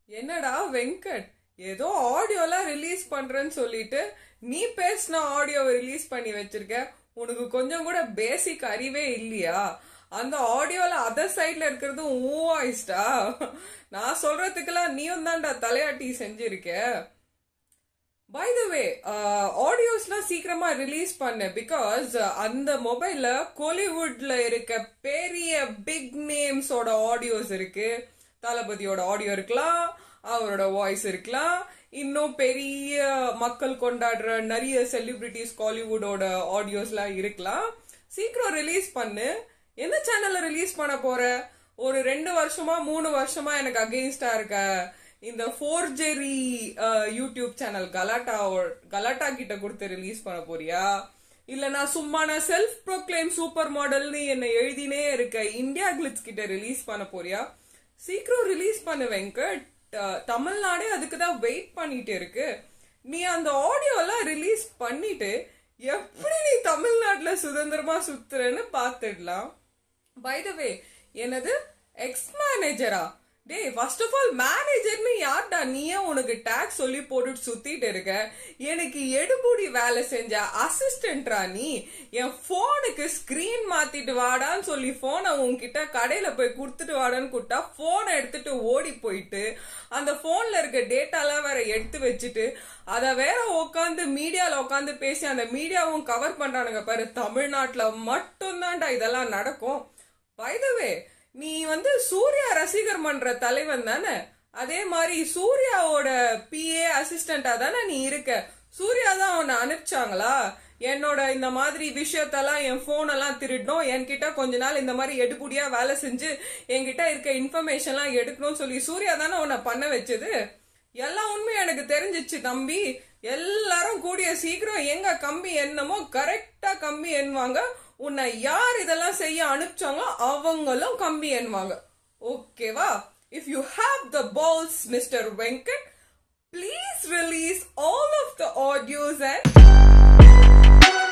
என்னடா வெங்கட், ஏதோ ஆடியோலாம் ரிலீஸ் பண்றேன்னு சொல்லிட்டு நீ பேசின ஆடியோவை ரிலீஸ் பண்ணி வச்சிருக்க. உனக்கு கொஞ்சம் கூட பேசிக் அறிவே இல்லையா? அந்த ஆடியோல அதர் சைட்ல இருக்கிறது உன் வாய்ஸ்டா. நான் சொல்றதுக்கெல்லாம் நீயும் தான்டா தலையாட்டி செஞ்சிருக்க. பை த வே, ஆடியோஸ்லாம் சீக்கிரமா ரிலீஸ் பண்ணு. பிகாஸ் அந்த மொபைல்ல கோலிவுட்ல இருக்க பெரிய பிக் நேம்ஸோட ஆடியோஸ் இருக்கு. தளபதியோட ஆடியோ இருக்கலாம், அவரோட வாய்ஸ் இருக்கலாம், இன்னும் பெரிய மக்கள் கொண்டாடுற நிறைய செலிபிரிட்டிஸ் காலிவுட்டோட ஆடியோஸ்லாம் இருக்கலாம். சீக்கிரம் ரிலீஸ் பண்ணு. எந்த சேனல்ல ரிலீஸ் பண்ண போற? ஒரு 2 வருஷமா 3 வருஷமா எனக்கு அகெயின்ஸ்டா இருக்க இந்த ஃபோர்ஜரி யூடியூப் சேனல் கலாட்டா கிட்ட கொடுத்து ரிலீஸ் பண்ண போறியா? இல்ல நான் சும்மா நான் செல்ஃப் ப்ரோக்ளைம் சூப்பர் மாடல்னு என்ன எழுதினே இருக்க இந்தியா கிளிட்ஸ் கிட்ட ரிலீஸ் பண்ண போறியா? சீக்கிரம் ரிலீஸ் பண்ணு வெங்கட். தமிழ்நாடே அதுக்குதான் வெயிட் பண்ணிட்டு இருக்கு. நீ அந்த ஆடியோ எல்லாம் ரிலீஸ் பண்ணிட்டு எப்படி நீ தமிழ்நாட்டுல சுதந்திரமா சுத்துறன்னு பாத்துடலாம். பை த வே, என்னது எக்ஸ் மேனேஜரா? டேய், ஃபர்ஸ்ட் ஆஃப் ஆல் மேனேஜர்னு யார்டா? நீயே உனக்கு டாக்ஸ் சொல்லி போட்டுட்டு சுத்திட்டு இருக்க. எனக்கு எடுபுடி வேலை செஞ்ச அசிஸ்டன்ட்ரா நீ. என் போனுக்கு ஸ்கிரீன் மாத்திட்டு வாடான்னு சொல்லி போனை உன்கிட்ட கடையில போய் குடுத்துட்டு வாடான்னு கூட்டா போனை எடுத்துட்டு ஓடி போயிட்டு அந்த போன்ல இருக்க டேட்டாலாம் வேற எடுத்து வச்சுட்டு அத வேற உட்காந்து மீடியால உட்காந்து பேசி அந்த மீடியாவும் கவர் பண்றானுங்க பாரு. தமிழ்நாட்டுல மட்டும்தான்டா இதெல்லாம் நடக்கும். பை த வே, நீ சூர்யா ரசிகர் மன்ற தலைவன் தானே? அதே மாதிரி சூர்யாவோட பிஏ அசிஸ்டண்டா தானே நீ இருக்க. சூர்யா தான் அவனை அனுப்பிச்சாங்களா? என்னோட இந்த மாதிரி விஷயத்தெல்லாம் என் போன் எல்லாம் திருடணும், என்கிட்ட கொஞ்ச நாள் இந்த மாதிரி எடுபுடியா வேலை செஞ்சு என்கிட்ட இருக்க இன்ஃபர்மேஷன் எல்லாம் எடுக்கணும்னு சொல்லி சூர்யா தானே உன்னை பண்ண வச்சது. எல்லாம் உண்மையும் எனக்கு தெரிஞ்சிச்சு தம்பி. எல்லாரும் கூடிய சீக்கிரம் எங்க கம்பி என்னமோ கரெக்டா கம்பி எண்ணுவாங்க. உன்னை யார் இதெல்லாம் செய்ய அனுப்பிச்சாங்களோ அவங்களும் கம்பி எண்ணுவாங்க. ஓகேவா? If you have the balls, Mr. Venkat, please release all of the audios and